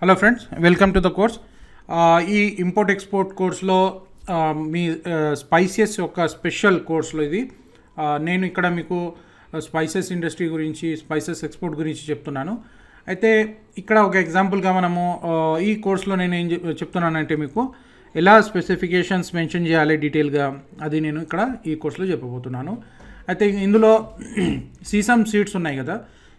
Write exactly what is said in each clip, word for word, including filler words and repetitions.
Hello friends, welcome to the course. ఈ import export కోర్స్లో మీ స్పైసెస్ యొక్క స్పెషల్ కోర్స్లో ఇది నేను ఇక్కడ మీకు స్పైసెస్ ఇండస్ట్రీ గురించి, స్పైసెస్ ఎక్స్పోర్ట్ గురించి చెప్తున్నాను. అయితే ఇక్కడ ఒక ఎగ్జాంపుల్గా మనము ఈ కోర్స్లో నేను ఏం చెప్తున్నానంటే మీకు ఎలా స్పెసిఫికేషన్స్ మెన్షన్ చేయాలి డీటెయిల్గా, అది నేను ఇక్కడ ఈ కోర్స్లో చెప్పబోతున్నాను. అయితే ఇందులో సీసమ్ సీడ్స్ ఉన్నాయి కదా,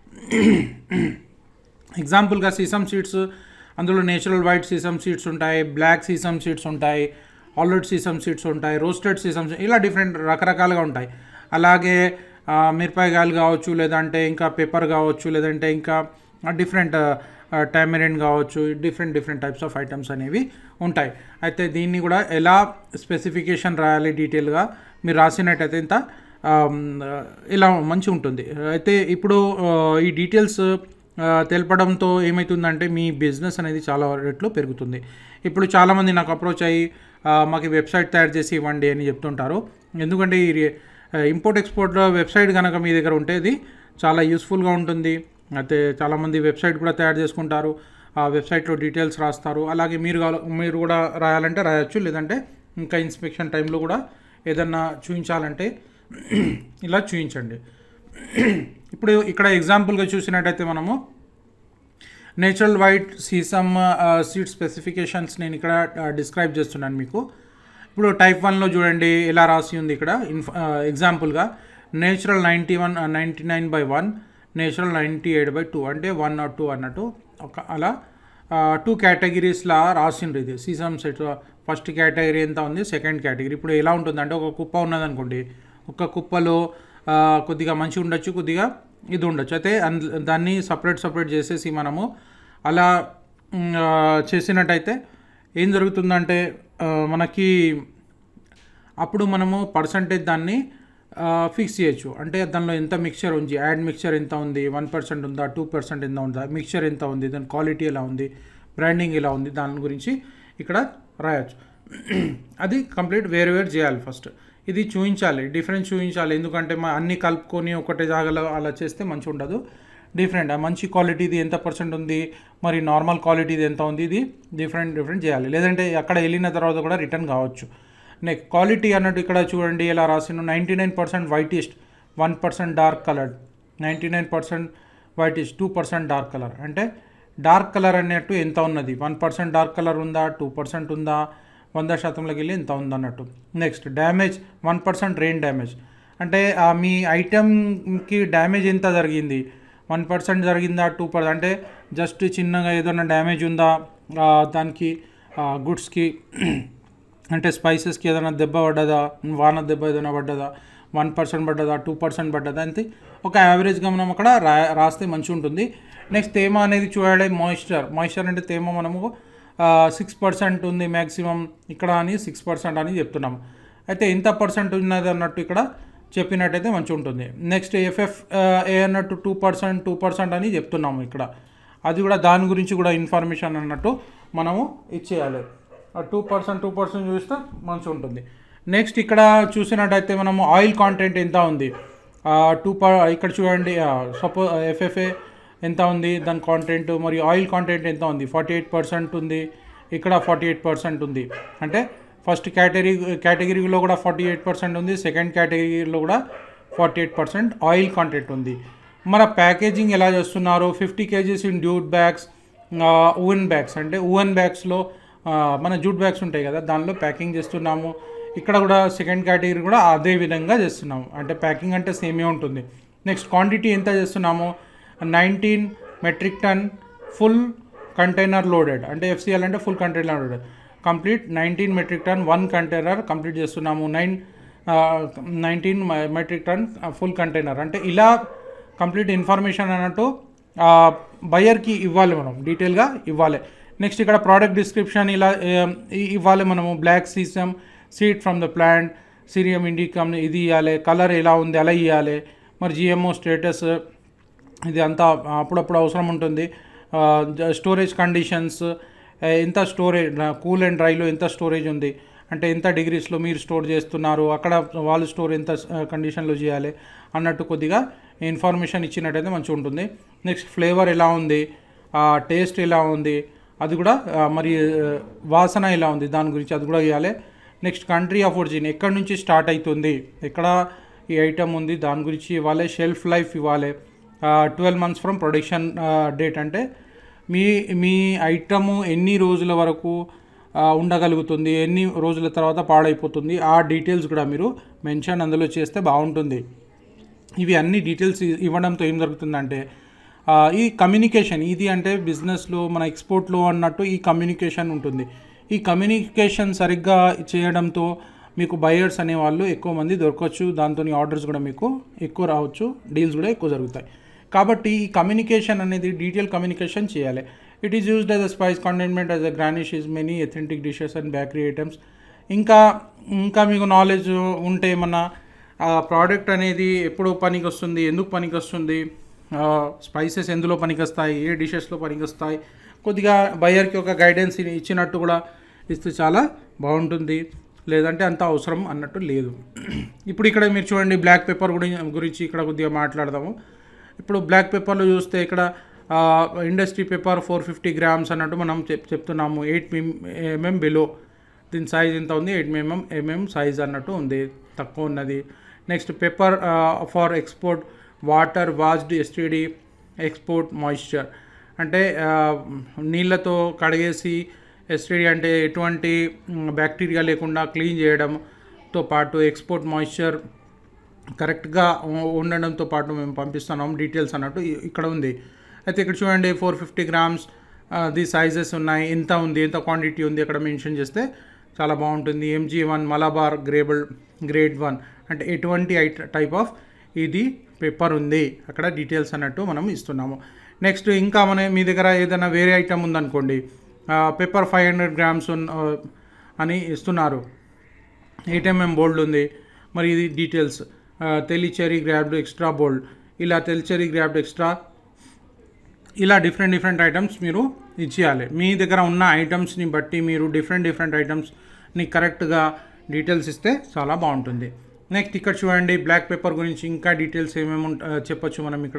ఎగ్జాంపుల్గా సీసమ్ సీడ్స్ అందులో నేచురల్ వైట్ సీసమ్ సీడ్స్ ఉంటాయి, బ్లాక్ సీసమ్ సీడ్స్ ఉంటాయి, ఆల్రెడ్ సీసమ్ సీడ్స్ ఉంటాయి, రోస్టెడ్ సీసమ్, ఇలా డిఫరెంట్ రకరకాలుగా ఉంటాయి. అలాగే మిరపకాయలు కావచ్చు, లేదంటే ఇంకా పెప్పర్ కావచ్చు, లేదంటే ఇంకా డిఫరెంట్ టామరిన్ కావచ్చు, different different types of items అనేవి ఉంటాయి. అయితే దీన్ని కూడా ఎలా స్పెసిఫికేషన్ రాయాలి డీటెయిల్గా మీరు రాసినట్టయితే ఇంత ఇలా మంచి ఉంటుంది. అయితే ఇప్పుడు ఈ డీటెయిల్స్ తెలపడంతో ఏమవుతుందంటే మీ బిజినెస్ అనేది చాలా రెట్లు పెరుగుతుంది. ఇప్పుడు చాలామంది నాకు అప్రోచ్ అయ్యి మాకు వెబ్సైట్ తయారు చేసి ఇవ్వండి అని చెప్తుంటారు. ఎందుకంటే ఈ ఇంపోర్ట్ ఎక్స్పోర్ట్ వెబ్సైట్ కనుక మీ దగ్గర ఉంటే ఇది చాలా యూస్ఫుల్గా ఉంటుంది. అయితే చాలామంది వెబ్సైట్ కూడా తయారు చేసుకుంటారు, ఆ వెబ్సైట్లో డీటెయిల్స్ రాస్తారు. అలాగే మీరు మీరు కూడా రాయాలంటే రాయొచ్చు, లేదంటే ఇంకా ఇన్స్పెక్షన్ టైంలో కూడా ఏదన్నా చూపించాలంటే ఇలా చూపించండి. ఇప్పుడు ఇక్కడ ఎగ్జాంపుల్గా చూసినట్టయితే మనము natural white sesame seed specifications నేను ఇక్కడ డిస్క్రైబ్ చేస్తున్నాను మీకు. ఇప్పుడు టైప్ వన్లో చూడండి ఎలా రాసి ఉంది ఇక్కడ. ఇన్ఫ ఎగ్జాంపుల్గా natural ninety one ninety nine by one natural ninety eight by two అంటే వన్ ఆర్ టూ అన్నట్టు ఒక అలా టూ కేటగిరీస్లా రాసిండ్రు. ఇది సీసమ్ సెట్ ఫస్ట్ కేటగిరీ ఎంత ఉంది, సెకండ్ కేటగిరీ. ఇప్పుడు ఎలా ఉంటుందంటే ఒక కుప్ప ఉన్నదనుకోండి, ఒక కుప్పలో కొద్దిగా మంచిగా ఉండొచ్చు, కొద్దిగా ఇది ఉండొచ్చు. అయితే దాన్ని సపరేట్ సపరేట్ చేసేసి మనము అలా చేసినట్టయితే ఏం జరుగుతుందంటే మనకి అప్పుడు మనము పర్సంటేజ్ దాన్ని ఫిక్స్ చేయొచ్చు. అంటే దానిలో ఎంత మిక్చర్ ఉంది, యాడ్ మిక్చర్ ఎంత ఉంది, వన్ పర్సెంట్ ఉందా, టూ పర్సెంట్ ఎంత ఉందా, మిక్చర్ ఎంత ఉంది, దాని క్వాలిటీ ఎలా ఉంది, బ్రాండింగ్ ఎలా ఉంది, దాని గురించి ఇక్కడ రాయొచ్చు. అది కంప్లీట్ వేరు వేరు చేయాలి. ఫస్ట్ ఇది చూపించాలి, డిఫరెన్స్ చూపించాలి. ఎందుకంటే మా అన్నీ కలుపుకొని ఒకటే జాగాలో అలా చేస్తే మంచి ఉండదు. డిఫరెంట్ మంచి క్వాలిటీది ఎంత పర్సెంట్ ఉంది, మరి నార్మల్ క్వాలిటీది ఎంత ఉంది, ఇది డిఫరెంట్ డిఫరెంట్ చేయాలి. లేదంటే అక్కడ వెళ్ళిన తర్వాత కూడా రిటర్న్ కావచ్చు. నెక్స్ట్ క్వాలిటీ అన్నట్టు ఇక్కడ చూడండి ఎలా రాసిన. Ninety nine percent whitest, one percent dark coloured, ninety nine percent whitest, two percent dark colour. అంటే డార్క్ కలర్ అన్నట్టు ఎంత ఉన్నది, వన్ పర్సెంట్ డార్క్ కలర్ ఉందా, టూ పర్సెంట్ ఉందా, వంద శాతంలోకి వెళ్ళి ఎంత ఉందన్నట్టు. Next damage, one percent rain damage, అంటే మీ ఐటెంకి డ్యామేజ్ ఎంత జరిగింది, వన్ పర్సెంట్ జరిగిందా, టూ పర్సెంట్ అంటే జస్ట్ చిన్నగా ఏదైనా డ్యామేజ్ ఉందా దానికి, గుడ్స్కి అంటే స్పైసెస్కి ఏదైనా దెబ్బ పడ్డదా, వాన దెబ్బ ఏదైనా పడ్డదా, వన్ పర్సెంట్ పడ్డదా, టూ పర్సెంట్ పడ్డదా, అంతే ఒక యావరేజ్గా మనం అక్కడ రా రాస్తే మంచిగా ఉంటుంది. నెక్స్ట్ తేమ అనేది చూడాలి. మాయిశ్చర్, మాయిశ్చర్ అంటే తేమ మనము సిక్స్ పర్సెంట్ ఉంది మ్యాక్సిమం ఇక్కడ అని సిక్స్ పర్సెంట్ అని చెప్తున్నాము. అయితే ఎంత పర్సెంట్ ఉన్నది అన్నట్టు ఇక్కడ చెప్పినట్టయితే మంచిగా ఉంటుంది. నెక్స్ట్ ఎఫ్ఎఫ్ ఏ అన్నట్టు టూ పర్సెంట్ టూ పర్సెంట్ అని చెప్తున్నాము ఇక్కడ. అది కూడా దాని గురించి కూడా ఇన్ఫర్మేషన్ అన్నట్టు మనము ఇచ్చేయాలి. టూ పర్సెంట్ టూ పర్సెంట్ చూస్తే మంచిగా ఉంటుంది. నెక్స్ట్ ఇక్కడ చూసినట్టయితే మనము ఆయిల్ కాంటెంట్ ఎంత ఉంది, టూ పర్ ఇక్కడ చూడండి. సపోజ్ ఎఫ్ఎఫ్ఏ ఎంత ఉంది దాని కాంటెంట్, మరియు ఆయిల్ కాంటెంట్ ఎంత ఉంది, ఫార్టీ ఎయిట్ పర్సెంట్ ఉంది, ఇక్కడ ఫార్టీ ఎయిట్ పర్సెంట్ ఉంది. అంటే ఫస్ట్ కేటగిరీ కేటగిరీలో కూడా ఫార్టీ ఎయిట్ పర్సెంట్ ఉంది, సెకండ్ కేటగిరీలో కూడా forty eight percent oil content ఉంది. మన ప్యాకేజింగ్ ఎలా చేస్తున్నారు, fifty kgs in jute bags, woven bags అంటే ఓవెన్ బ్యాగ్స్లో మన జూట్ బ్యాగ్స్ ఉంటాయి కదా, దానిలో ప్యాకింగ్ చేస్తున్నాము. ఇక్కడ కూడా సెకండ్ కేటగిరీ కూడా అదే విధంగా చేస్తున్నాము. అంటే ప్యాకింగ్ అంటే సేమే ఉంటుంది. నెక్స్ట్ క్వాంటిటీ ఎంత చేస్తున్నాము, nineteen metric ton full container loaded, అంటే ఎఫ్సిఎల్ అంటే full container loaded, complete nineteen metric ton one container complete చేస్తున్నాము. Nine nineteen metric ton full container అంటే ఇలా కంప్లీట్ ఇన్ఫర్మేషన్ అన్నట్టు బయర్కి ఇవ్వాలి, మనం డీటెయిల్గా ఇవ్వాలి. నెక్స్ట్ ఇక్కడ ప్రోడక్ట్ డిస్క్రిప్షన్ ఇలా ఇవ్వాలి మనము. Black sesame seed from the plant, sesamum indicum ఇది ఇవ్వాలి, కలర్ ఎలా ఉంది అలా ఇవ్వాలి. మరి జిఎంఓ స్టేటస్ ఇది అంతా అప్పుడప్పుడు అవసరం ఉంటుంది. స్టోరేజ్ కండిషన్స్, ఎంత స్టోరేజ్ కూల్ అండ్ డ్రైలో ఎంత స్టోరేజ్ ఉంది, అంటే ఎంత డిగ్రీస్లో మీరు స్టోర్ చేస్తున్నారు, అక్కడ వాళ్ళు స్టోర్ ఎంత కండిషన్లో చేయాలి అన్నట్టు కొద్దిగా ఇన్ఫర్మేషన్ ఇచ్చినట్టయితే మంచిగా ఉంటుంది. నెక్స్ట్ ఫ్లేవర్ ఎలా ఉంది, టేస్ట్ ఎలా ఉంది, అది కూడా మరి వాసన ఎలా ఉంది దాని గురించి అది కూడా ఇవ్వాలి. నెక్స్ట్ కంట్రీ ఆఫ్ ఒరిజిన్, ఎక్కడి నుంచి స్టార్ట్ అవుతుంది, ఎక్కడ ఈ ఐటమ్ ఉంది దాని గురించి ఇవ్వాలి. షెల్ఫ్ లైఫ్ ఇవ్వాలి. Twelve months from production date, అంటే మీ మీ ఐటము ఎన్ని రోజుల వరకు ఉండగలుగుతుంది, ఎన్ని రోజుల తర్వాత పాడైపోతుంది, ఆ డీటెయిల్స్ కూడా మీరు మెన్షన్ అందులో చేస్తే బాగుంటుంది. ఇవి అన్ని డీటెయిల్స్ ఇవ్వడంతో ఏం జరుగుతుందంటే ఈ కమ్యూనికేషన్, ఇది అంటే బిజినెస్లో మన ఎక్స్పోర్ట్లో అన్నట్టు ఈ కమ్యూనికేషన్ ఉంటుంది. ఈ కమ్యూనికేషన్ సరిగ్గా చేయడంతో మీకు బయర్స్ అనేవాళ్ళు ఎక్కువ మంది దొరకవచ్చు, దాంతో ఆర్డర్స్ కూడా మీకు ఎక్కువ రావచ్చు, డీల్స్ కూడా ఎక్కువ జరుగుతాయి. కాబట్టి ఈ కమ్యూనికేషన్ అనేది డీటెయిల్ కమ్యూనికేషన్ చేయాలి. It is used as a spice containment as a garnish is many authentic dishes and bakery items. ఇంకా ఇంకా మీకు నాలెడ్జ్ ఉంటే ఏమన్నా ప్రోడక్ట్ అనేది ఎప్పుడు పనికి వస్తుంది, ఎందుకు పనికి వస్తుంది, స్పైసెస్ ఎందులో పనికి వస్తాయి, ఏ డిషెస్లో పనికి వస్తాయి, కొద్దిగా బయర్కి ఒక గైడెన్స్ ఇచ్చినట్టు కూడా ఇస్తే చాలా బాగుంటుంది. లేదంటే అంత అవసరం అన్నట్టు లేదు. ఇప్పుడు ఇక్కడ మీరు చూడండి బ్లాక్ పెప్పర్ గురించి ఇక్కడ కొద్దిగా మాట్లాడదాము. ఇప్పుడు బ్లాక్ పెప్పర్లో చూస్తే ఇక్కడ industry pepper four fifty grams అన్నట్టు మనం చెప్ చెప్తున్నాము ఎయిట్ ఎంఎం బిలో, దీని సైజ్ ఎంత ఉంది, ఎయిట్ ఎంఎం ఎంఎం సైజ్ అన్నట్టు ఉంది, తక్కువ ఉన్నది. Next pepper for export water washed STD export moisture, అంటే నీళ్ళతో కడిగేసి ఎస్టీడీ అంటే ఎటువంటి బ్యాక్టీరియా లేకుండా క్లీన్ చేయడంతో పాటు ఎక్స్పోర్ట్ మాయిశ్చర్ కరెక్ట్గా ఉండడంతో పాటు మేము పంపిస్తున్నాం డీటెయిల్స్ అన్నట్టు ఇక్కడ ఉంది. అయితే ఇక్కడ చూడండి four fifty grams the sizes ఉన్నాయి, ఎంత ఉంది, ఎంత క్వాంటిటీ ఉంది అక్కడ మెన్షన్ చేస్తే చాలా బాగుంటుంది. MG one Malabar garbled grade one, అంటే ఎటువంటి టైప్ ఆఫ్ ఇది పేపర్ ఉంది అక్కడ డీటెయిల్స్ అన్నట్టు మనం ఇస్తున్నాము. నెక్స్ట్ ఇంకా మన మీ దగ్గర ఏదైనా వేరే ఐటమ్ ఉందనుకోండి, పేపర్ ఫైవ్ హండ్రెడ్ గ్రామ్స్ అని ఇస్తున్నారు, ఎయిట్ ఎంఎం బోల్డ్ ఉంది, మరి ఇది details Tellicherry garbled extra bold, ఇలా తెలిచెరీ గ్రాబ్డ్ ఎక్స్ట్రా, ఇలా డిఫరెంట్ డిఫరెంట్ ఐటమ్స్ మీరు ఇచ్చేయాలి. మీ దగ్గర ఉన్న ఐటమ్స్ని బట్టి మీరు డిఫరెంట్ డిఫరెంట్ ఐటమ్స్ని కరెక్ట్గా డీటెయిల్స్ ఇస్తే చాలా బాగుంటుంది. నెక్స్ట్ ఇక్కడ చూడండి బ్లాక్ పేపర్ గురించి ఇంకా డీటెయిల్స్ ఏమేమి చెప్పొచ్చు మనం ఇక్కడ.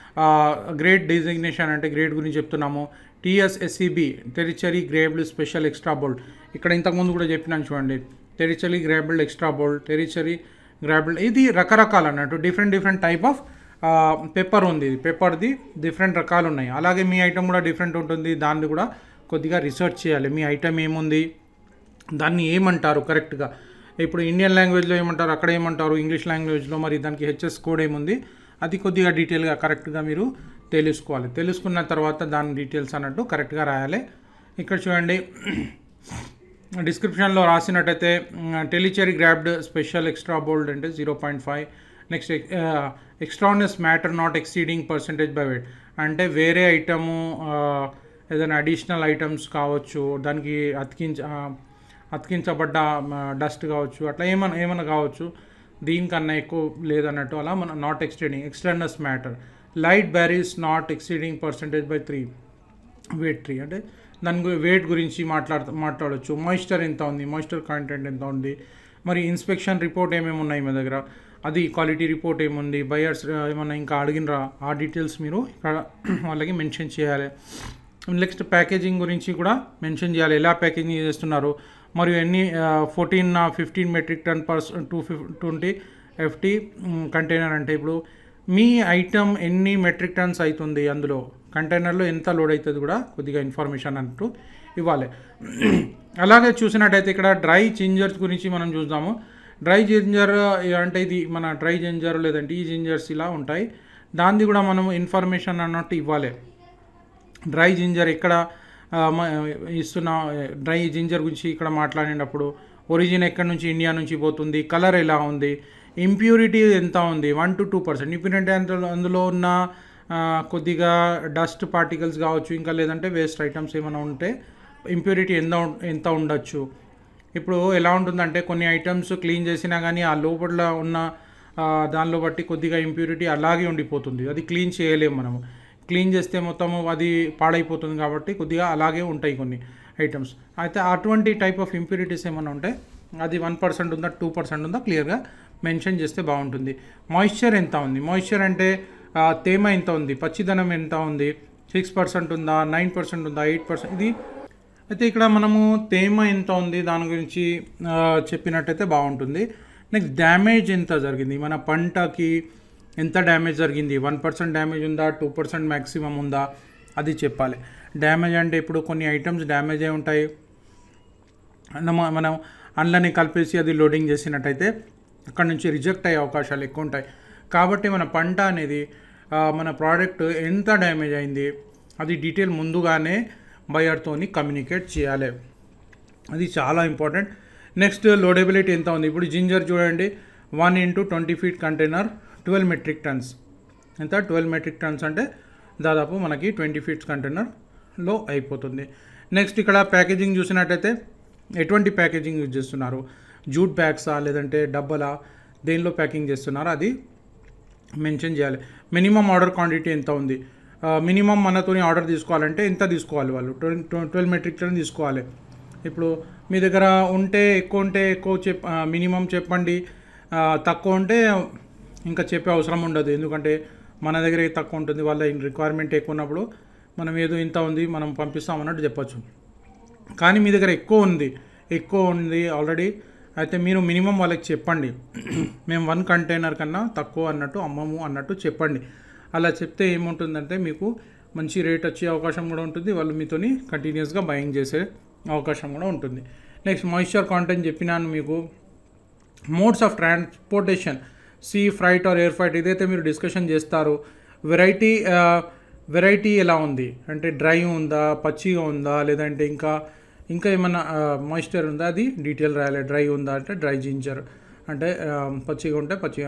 గ్రేడ్ డిజిగ్నేషన్ అంటే గ్రేడ్ గురించి చెప్తున్నాము. టీఎస్ఎస్సిబి టెరిచరీ గ్రేబ్డ్ స్పెషల్ ఎక్స్ట్రా బోల్డ్, ఇక్కడ ఇంతకుముందు కూడా చెప్పినాను చూడండి, టెరిచరీ గ్రేబ్డ్ ఎక్స్ట్రా బోల్డ్, టెరిచరీ గ్రాబ్డ్, ఇది రకరకాలు అన్నట్టు different different type of paper ఉంది. పేపర్ది డిఫరెంట్ రకాలు ఉన్నాయి. అలాగే మీ ఐటమ్ కూడా డిఫరెంట్ ఉంటుంది, దాన్ని కూడా కొద్దిగా రీసెర్చ్ చేయాలి. మీ ఐటమ్ ఏముంది, దాన్ని ఏమంటారు కరెక్ట్గా, ఇప్పుడు ఇండియన్ లాంగ్వేజ్లో ఏమంటారు, అక్కడ ఏమంటారు ఇంగ్లీష్ లాంగ్వేజ్లో, మరి దానికి హెచ్ఎస్ కోడ్ ఏముంది, అది కొద్దిగా డీటెయిల్గా కరెక్ట్గా మీరు తెలుసుకోవాలి. తెలుసుకున్న తర్వాత దాని డీటెయిల్స్ అన్నట్టు కరెక్ట్గా రాయాలి. ఇక్కడ చూడండి డిస్క్రిప్షన్లో రాసినట్టయితే Tellicherry garbled special extra bold అంటే zero point five. Next extraneous matter not exceeding percentage by weight, అంటే వేరే ఐటము ఏదైనా అడిషనల్ ఐటమ్స్ కావచ్చు, దానికి అతికించ అతికించబడ్డ డస్ట్ కావచ్చు, అట్లా ఏమన్నా ఏమైనా కావచ్చు, దీనికన్నా ఎక్కువ లేదన్నట్టు అలా మన not extending extraneous matter. Light berries not exceeding percentage by three weight three, అంటే దాని వెయిట్ గురించి మాట్లాడ మాట్లాడవచ్చు. మాయిశ్చర్ ఎంత ఉంది, మాయిశ్చర్ కంటెంట్ ఎంత ఉంది, మరి ఇన్స్పెక్షన్ రిపోర్ట్ ఏమేమి ఉన్నాయి మా దగ్గర, అది క్వాలిటీ రిపోర్ట్ ఏముంది, బయర్స్ ఏమన్నా ఇంకా అడిగినరా, ఆ డీటెయిల్స్ మీరు ఇక్కడ వాళ్ళకి మెన్షన్ చేయాలి. నెక్స్ట్ ప్యాకేజింగ్ గురించి కూడా మెన్షన్ చేయాలి, ఎలా ప్యాకేజింగ్ చేస్తున్నారు, మరియు ఎన్ని fourteen fifteen metric ton per two ఫిఫ్ ట్వంటీ ఎఫ్టీ కంటైనర్, అంటే ఇప్పుడు మీ ఐటమ్ ఎన్ని మెట్రిక్ టన్స్ అవుతుంది, అందులో కంటైనర్లో ఎంత లోడ్ అవుతుంది కూడా కొద్దిగా ఇన్ఫర్మేషన్ అంటూ ఇవ్వాలి. అలాగే చూసినట్టయితే ఇక్కడ డ్రై జింజర్స్ గురించి మనం చూద్దాము. డ్రై జింజర్ అంటే ఇది మన డ్రై జింజర్ లేదంటే ఈ జింజర్స్ ఇలా ఉంటాయి, దాన్ని కూడా మనం ఇన్ఫర్మేషన్ అన్నట్టు ఇవ్వాలి. డ్రై జింజర్ ఇక్కడ ఇస్తున్న డ్రై జింజర్ గురించి ఇక్కడ మాట్లాడినప్పుడు ఒరిజిన్ ఎక్కడి నుంచి ఇండియా నుంచి పోతుంది, కలర్ ఎలా ఉంది, ఇంప్యూరిటీ ఎంత ఉంది, one to two percent impurity అందులో అందులో ఉన్న కొద్దిగా డస్ట్ పార్టికల్స్ కావచ్చు, ఇంకా లేదంటే వేస్ట్ ఐటమ్స్ ఏమైనా ఉంటే ఇంప్యూరిటీ ఎంత ఎంత ఉండొచ్చు. ఇప్పుడు ఎలా ఉంటుందంటే కొన్ని ఐటమ్స్ క్లీన్ చేసినా కానీ ఆ లోపల ఉన్న దానిలో బట్టి కొద్దిగా ఇంప్యూరిటీ అలాగే ఉండిపోతుంది, అది క్లీన్ చేయలేము మనము. క్లీన్ చేస్తే మొత్తము అది పాడైపోతుంది, కాబట్టి కొద్దిగా అలాగే ఉంటాయి కొన్ని ఐటమ్స్. అయితే అటువంటి టైప్ ఆఫ్ ఇంప్యూరిటీస్ ఏమైనా ఉంటే అది వన్ పర్సెంట్ ఉందా టూ పర్సెంట్ ఉందా క్లియర్గా మెన్షన్ చేస్తే బాగుంటుంది. మాయిశ్చర్ ఎంత ఉంది, మాయిశ్చర్ అంటే తేమ ఎంత ఉంది, పచ్చిదనం ఎంత ఉంది, సిక్స్ పర్సెంట్ ఉందా, నైన్ పర్సెంట్ ఉందా, ఎయిట్ పర్సెంట్ ఇది. అయితే ఇక్కడ మనము తేమ ఎంత ఉంది దాని గురించి చెప్పినట్టయితే బాగుంటుంది. నెక్స్ట్ డ్యామేజ్ ఎంత జరిగింది, మన పంటకి ఎంత డ్యామేజ్ జరిగింది, వన్ పర్సెంట్ డ్యామేజ్ ఉందా, టూ పర్సెంట్ మ్యాక్సిమం ఉందా, అది చెప్పాలి. డ్యామేజ్ అంటే ఇప్పుడు కొన్ని ఐటమ్స్ డ్యామేజ్ అయి ఉంటాయి, మనం అందులోనే కలిపేసి అది లోడింగ్ చేసినట్టయితే అక్కడ నుంచి రిజెక్ట్ అయ్యే అవకాశాలు ఎక్కువ ఉంటాయి. కాబట్టి మన పంట అనేది మన ప్రోడక్ట్ ఎంత డ్యామేజ్ అయింది అది డీటెయిల్ ముందుగానే బయర్తోని కమ్యూనికేట్ చేయాలి, అది చాలా ఇంపార్టెంట్. నెక్స్ట్ లోడబిలిటీ ఎంత ఉంది, ఇప్పుడు జింజర్ చూడండి, one into twenty feet container twelve metric tons. ఎంత, ట్వెల్వ్ మెట్రిక్ టన్స్ అంటే దాదాపు మనకి ట్వంటీ ఫీట్స్ కంటైనర్లో అయిపోతుంది. నెక్స్ట్ ఇక్కడ ప్యాకేజింగ్ చూసినట్టయితే ఎటువంటి ప్యాకేజింగ్ యూజ్ చేస్తున్నారు, జూట్ బ్యాగ్సా లేదంటే డబ్బలా, దేనిలో ప్యాకింగ్ చేస్తున్నారు అది మెన్షన్ చేయాలి. మినిమం ఆర్డర్ క్వాంటిటీ ఎంత ఉంది, మినిమం మనతోని ఆర్డర్ తీసుకోవాలంటే ఎంత తీసుకోవాలి, వాళ్ళు ట్వెల్వ్ మెట్రిక్ టన్ తీసుకోవాలి. ఇప్పుడు మీ దగ్గర ఉంటే ఎక్కువ ఉంటే ఎక్కువ చెప్ మినిమం చెప్పండి, తక్కువ ఉంటే ఇంకా చెప్పే అవసరం ఉండదు, ఎందుకంటే మన దగ్గర తక్కువ ఉంటుంది, వాళ్ళ రిక్వైర్మెంట్ ఎక్కువ ఉన్నప్పుడు మనం ఏదో ఇంత ఉంది మనం పంపిస్తాం అన్నట్టు చెప్పచ్చు. కానీ మీ దగ్గర ఎక్కువ ఉంది ఎక్కువ ఉంది ఆల్రెడీ, అయితే మీరు మినిమం వాళ్ళకి చెప్పండి, మేము వన్ కంటైనర్ కన్నా తక్కువ అన్నట్టు అమ్మము అన్నట్టు చెప్పండి. అలా చెప్తే ఏముంటుందంటే మీకు మంచి రేట్ వచ్చే అవకాశం కూడా ఉంటుంది, వాళ్ళు మీతోని కంటిన్యూస్గా బయింగ్ చేసే అవకాశం కూడా ఉంటుంది. నెక్స్ట్ మాయిశ్చర్ కాంటెంట్ చెప్పినాను మీకు. Modes of transportation, sea freight or air freight, ఇదైతే మీరు డిస్కషన్ చేస్తారు. వెరైటీ వెరైటీ ఎలా ఉంది అంటే డ్రై ఉందా, పచ్చిగా ఉందా, లేదంటే ఇంకా ఇంకా ఏమన్నా మాయిశ్చర్ ఉందా, అది డీటెయిల్ రాయాలి. డ్రై ఉందా అంటే డ్రై జింజర్, అంటే పచ్చిగా ఉంటే పచ్చిగా,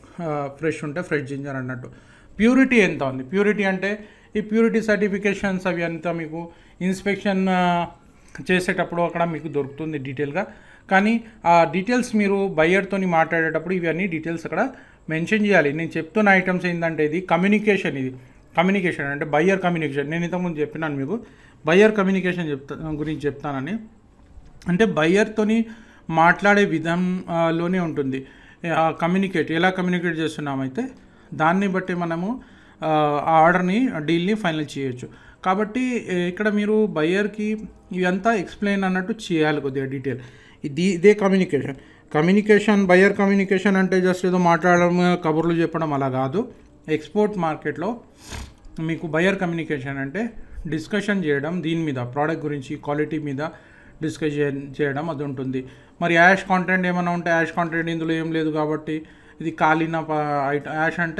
ఫ్రెష్ ఉంటే ఫ్రెష్ జింజర్ అన్నట్టు. ప్యూరిటీ ఎంత ఉంది, ప్యూరిటీ అంటే ఈ ప్యూరిటీ సర్టిఫికేషన్స్ అవి అంతా మీకు ఇన్స్పెక్షన్ చేసేటప్పుడు అక్కడ మీకు దొరుకుతుంది డీటెయిల్గా. కానీ ఆ డీటెయిల్స్ మీరు బయ్యర్తో మాట్లాడేటప్పుడు ఇవన్నీ డీటెయిల్స్ అక్కడ మెన్షన్ చేయాలి. నేను చెప్తున్న ఐటమ్స్ ఏంటంటే ఇది కమ్యూనికేషన్, ఇది కమ్యూనికేషన్ అంటే బయ్యర్ కమ్యూనికేషన్. నేను ఇంతకుముందు చెప్పినాను మీకు బయ్యర్ కమ్యూనికేషన్ చెప్తా గురించి చెప్తానని. అంటే బయ్యర్తోని మాట్లాడే విధంలోనే ఉంటుంది కమ్యూనికేట్, ఎలా కమ్యూనికేట్ చేస్తున్నామైతే దాన్ని బట్టి మనము ఆ ఆర్డర్ని డీల్ని ఫైనల్ చేయొచ్చు. కాబట్టి ఇక్కడ మీరు బయ్యర్కి ఇవంతా ఎక్స్ప్లెయిన్ అన్నట్టు చేయాలి కొద్దిగా డీటెయిల్. ఇది ఇదే కమ్యూనికేషన్. కమ్యూనికేషన్ బయ్యర్ కమ్యూనికేషన్ అంటే జస్ట్ ఏదో మాట్లాడడం, కబుర్లు చెప్పడం అలా కాదు. ఎక్స్పోర్ట్ మార్కెట్లో మీకు బయ్యర్ కమ్యూనికేషన్ అంటే డిస్కషన్ చేయడం, దీని మీద ప్రోడక్ట్ గురించి క్వాలిటీ మీద డిస్కషన్ చేయడం అది ఉంటుంది. మరి యాష్ కాంటెంట్ ఏమైనా ఉంటే యాష్ కాంటెంట్ ఇందులో ఏం లేదు కాబట్టి ఇది కాలిన యాష్ అంటే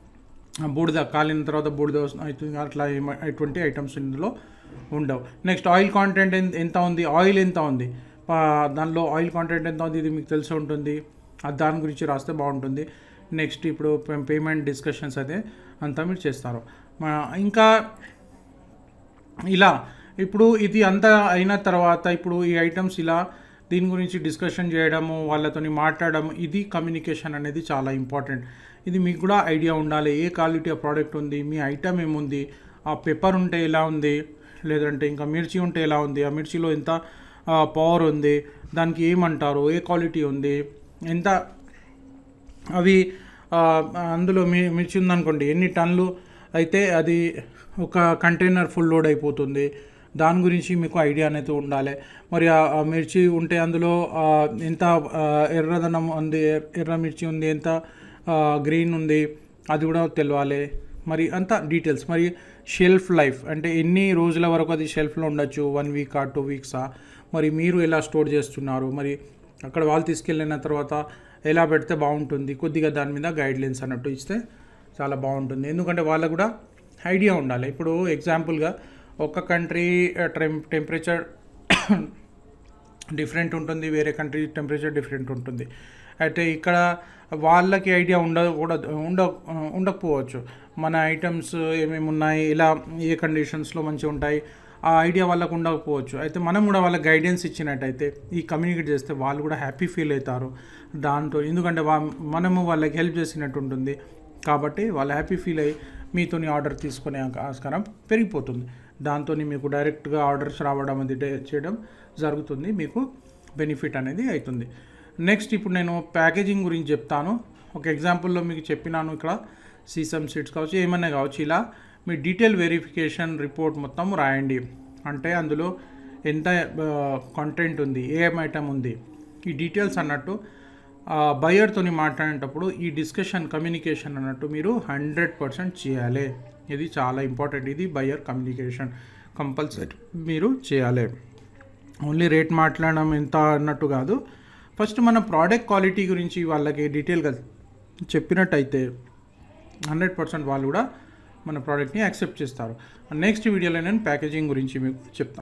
బూడిద, కాలిన తర్వాత బూడిద అవుతుంది, అట్లా ఎటువంటి ఐటమ్స్ ఇందులో ఉండవు. నెక్స్ట్ ఆయిల్ కాంటెంట్ ఎంత ఉంది, ఆయిల్ ఎంత ఉంది, దానిలో ఆయిల్ కాంటెంట్ ఎంత ఉంది ఇది మీకు తెలిసి ఉంటుంది, అది దాని గురించి రాస్తే బాగుంటుంది. నెక్స్ట్ ఇప్పుడు పేమెంట్ డిస్కషన్స్ అయితే అంతా మీరు చేస్తారు. ఇంకా ఇలా ఇప్పుడు ఇది అంతా అయిన తర్వాత ఇప్పుడు ఈ ఐటమ్స్ ఇలా దీని గురించి డిస్కషన్ చేయడము, వాళ్ళతోని మాట్లాడడం, ఇది కమ్యూనికేషన్ అనేది చాలా ఇంపార్టెంట్. ఇది మీకు కూడా ఐడియా ఉండాలి, ఏ క్వాలిటీ ఆఫ్ ప్రోడక్ట్ ఉంది, మీ ఐటమ్ ఏముంది, ఆ పెప్పర్ ఉంటే ఎలా ఉంది, లేదంటే ఇంకా మిర్చి ఉంటే ఎలా ఉంది, ఆ మిర్చిలో ఎంత పవర్ ఉంది, దానికి ఏమంటారు, ఏ క్వాలిటీ ఉంది, ఎంత అవి అందులో మీ మిర్చి ఉందనుకోండి ఎన్ని టన్నులు అయితే అది ఒక కంటైనర్ ఫుల్ లోడ్ అయిపోతుంది, దాని గురించి మీకు ఐడియా అనేది ఉండాలి. మరి ఆ మిర్చి ఉంటే అందులో ఎంత ఎర్రదనం ఉంది, ఎర్ర మిర్చి ఉంది, ఎంత గ్రీన్ ఉంది, అది కూడా తెలియాలి. మరి అంత డీటెయిల్స్. మరి షెల్ఫ్ లైఫ్ అంటే ఎన్ని రోజుల వరకు అది షెల్ఫ్లో ఉండొచ్చు, వన్ వీకా టూ వీక్సా, మరి మీరు ఎలా స్టోర్ చేస్తున్నారు, మరి అక్కడ వాళ్ళు తీసుకెళ్ళిన తర్వాత ఎలా పెడితే బాగుంటుంది, కొద్దిగా దాని మీద గైడ్లైన్స్ అన్నట్టు ఇస్తే చాలా బాగుంటుంది. ఎందుకంటే వాళ్ళకు కూడా ఐడియా ఉండాలి. ఇప్పుడు ఎగ్జాంపుల్గా ఒక కంట్రీ టెం టెంపరేచర్ డిఫరెంట్ ఉంటుంది, వేరే కంట్రీ టెంపరేచర్ డిఫరెంట్ ఉంటుంది. అయితే ఇక్కడ వాళ్ళకి ఐడియా ఉండ కూడా ఉండ ఉండకపోవచ్చు, మన ఐటమ్స్ ఏమేమి ఉన్నాయి, ఇలా ఏ కండిషన్స్లో మంచిగా ఉంటాయి, ఆ ఐడియా వాళ్ళకు ఉండకపోవచ్చు. అయితే మనం కూడా వాళ్ళకి గైడెన్స్ ఇచ్చినట్టయితే ఈ కమ్యూనికేట్ చేస్తే వాళ్ళు కూడా హ్యాపీ ఫీల్ అవుతారు దాంతో, ఎందుకంటే వా మనము వాళ్ళకి హెల్ప్ చేసినట్టు ఉంటుంది. కాబట్టి వాళ్ళు హ్యాపీ ఫీల్ అయ్యి మీతోని ఆర్డర్ తీసుకునే ఆస్కారం పెరిగిపోతుంది. దాంతో మీకు డైరెక్ట్గా ఆర్డర్స్ రావడం అది చేయడం జరుగుతుంది, మీకు బెనిఫిట్ అనేది అవుతుంది. నెక్స్ట్ ఇప్పుడు నేను ప్యాకేజింగ్ గురించి చెప్తాను. ఒక ఎగ్జాంపుల్లో మీకు చెప్పినాను, ఇక్కడ సీసమ్ సీడ్స్ కావచ్చు, ఏమన్నా కావచ్చు, ఇలా మీ డీటెయిల్ వెరిఫికేషన్ రిపోర్ట్ మొత్తం రాయండి. అంటే అందులో ఎంత కంటెంట్ ఉంది, ఏం ఐటమ్ ఉంది, ఈ డీటెయిల్స్ అన్నట్టు బయర్తో మాట్లాడేటప్పుడు ఈ డిస్కషన్ కమ్యూనికేషన్ అన్నట్టు మీరు హండ్రెడ్ పర్సెంట్ చేయాలి. ఇది చాలా ఇంపార్టెంట్. ఇది బయర్ కమ్యూనికేషన్ కంపల్సరీ మీరు చేయాలి. ఓన్లీ రేట్ మాట్లాడడం ఎంత అన్నట్టు కాదు. ఫస్ట్ మన ప్రోడక్ట్ క్వాలిటీ గురించి వాళ్ళకి డీటెయిల్గా చెప్పినట్టయితే హండ్రెడ్ పర్సెంట్ వాళ్ళు కూడా మన ప్రోడక్ట్ని యాక్సెప్ట్ చేస్తారు. నెక్స్ట్ వీడియోలో నేను ప్యాకేజింగ్ గురించి మీకు చెప్తాను.